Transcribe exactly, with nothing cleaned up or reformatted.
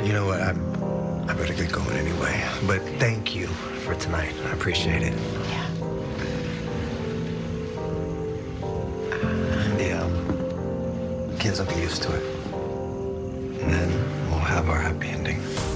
You know what? I'm, I better get going anyway. But thank you for tonight. I appreciate it. Yeah. And the um, kids will get used to it. And then we'll have our happy ending.